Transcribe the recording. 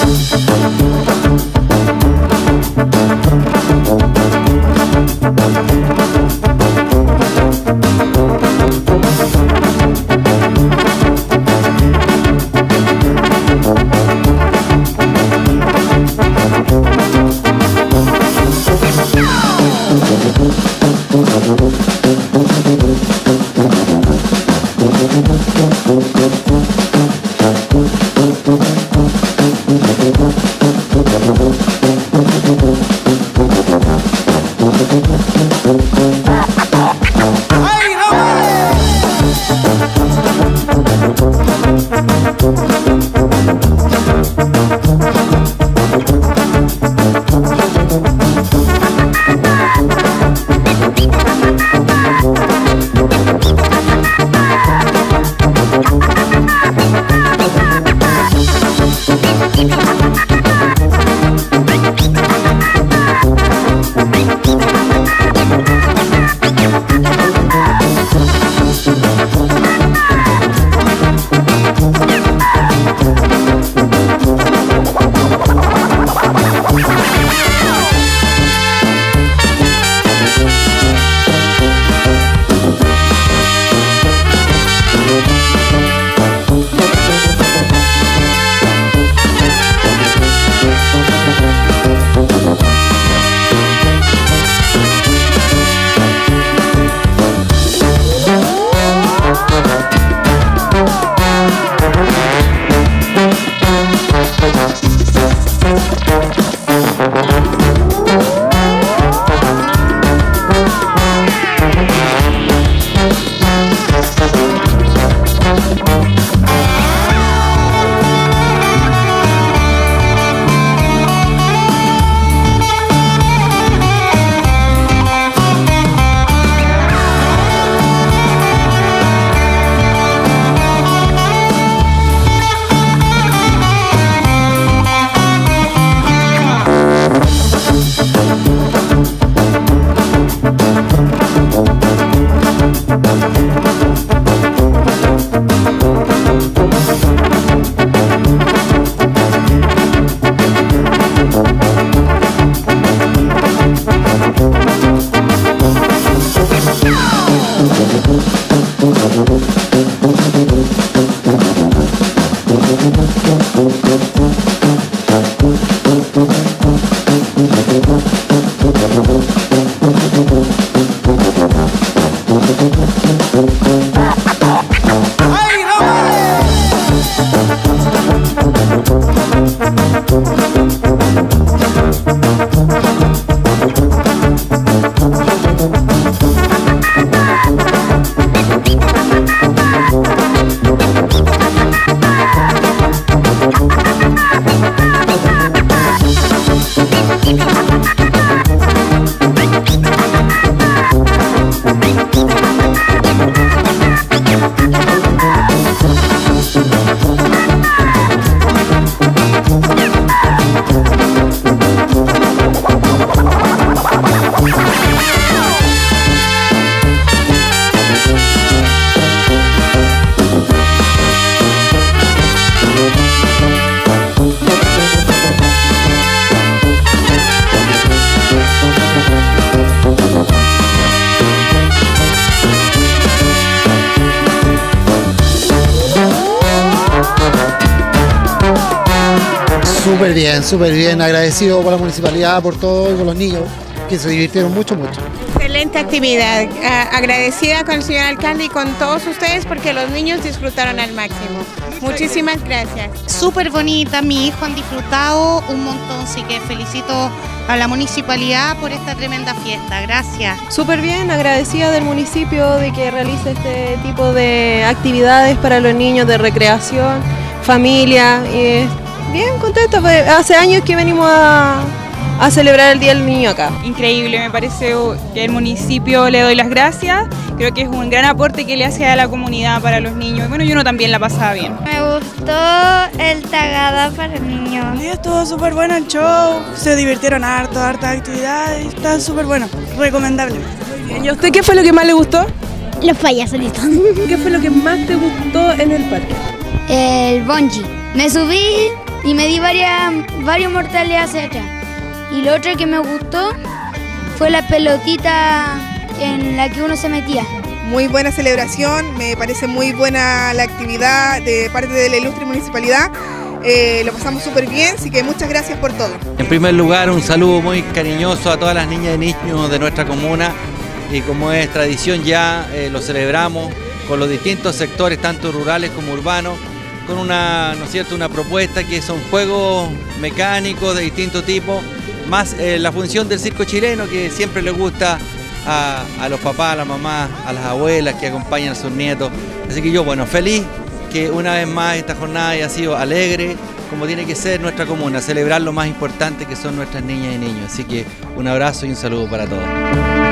Súper bien, agradecido por la municipalidad, por todo y por los niños que se divirtieron mucho. Excelente actividad, agradecida con el señor alcalde y con todos ustedes porque los niños disfrutaron al máximo. Muchísimas gracias. Súper bonita, mi hijo han disfrutado un montón, así que felicito a la municipalidad por esta tremenda fiesta, gracias. Súper bien, agradecida del municipio de que realice este tipo de actividades para los niños de recreación, familia y bien contenta, hace años que venimos a celebrar el Día del Niño acá. Increíble, me parece que el municipio le doy las gracias, creo que es un gran aporte que le hace a la comunidad para los niños, y bueno, yo también la pasaba bien. Me gustó el tagada para niños. El día estuvo súper bueno el show, se divirtieron hartas actividades, está súper bueno, recomendable. Muy bien, ¿y a usted qué fue lo que más le gustó? Los payasolitos. ¿Qué fue lo que más te gustó en el parque? El bungee. Me subí y me di varios mortales hacia atrás. Y lo otro que me gustó fue la pelotita en la que uno se metía. Muy buena celebración, me parece muy buena la actividad de parte de la ilustre municipalidad. Lo pasamos súper bien, así que muchas gracias por todo. En primer lugar, un saludo muy cariñoso a todas las niñas y niños de nuestra comuna, y como es tradición ya lo celebramos con los distintos sectores, tanto rurales como urbanos, con una, ¿no es cierto?, una propuesta que son juegos mecánicos de distinto tipo, más la función del circo chileno que siempre le gusta a los papás, a las mamás, a las abuelas que acompañan a sus nietos. Así que yo, bueno, feliz que una vez más esta jornada haya sido alegre, como tiene que ser nuestra comuna, celebrar lo más importante que son nuestras niñas y niños. Así que un abrazo y un saludo para todos.